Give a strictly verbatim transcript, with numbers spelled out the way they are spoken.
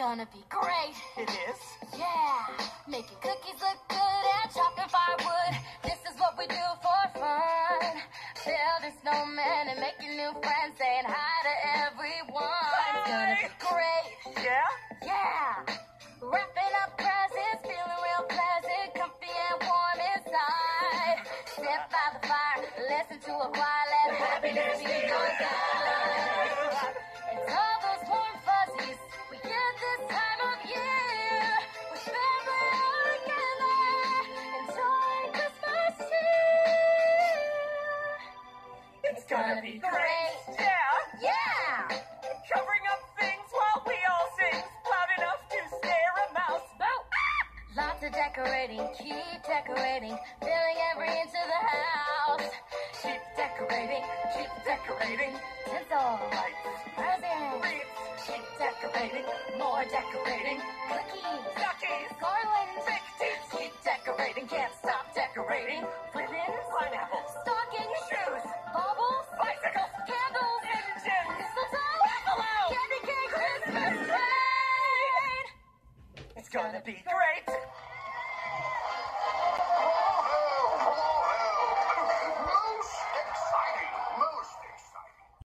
gonna be great. It is? Yeah, making cookies look good and chopping firewood. This is what we do for fun. Building snowmen and making new friends, saying hi to everyone. It's gonna be great. Yeah? Yeah, wrapping up presents, feeling real pleasant, comfy and warm inside. Sit by the fire, listen to a choir, let happiness be your guide. It's all those warm fuzzies we get this time of year, with family all together, enjoying Christmas here. It's gonna be great. Yeah? Yeah! Covering up things while we all sing, loud enough to scare a mouse. Boo! Lots of decorating, keep decorating, filling every inch of the house. Keep decorating, keep decorating, tinsel, Lights, presents. wreaths, Keep decorating, more decorating, cookies, stockies, garlands, big teeth, keep decorating, can't stop decorating, ribbons, pineapples, stockings, shoes, baubles, bicycles, candles, engines, mistletoe, buffalo, candy cane, Christmas train. It's gonna be great.